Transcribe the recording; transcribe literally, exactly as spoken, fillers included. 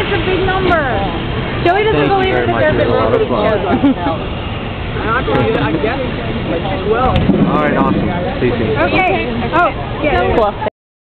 That's a big number. Joey doesn't Thank believe you in very the much. It was a lot of fun. I get it. Well. All right, awesome. See you soon. Okay. Oh, yeah.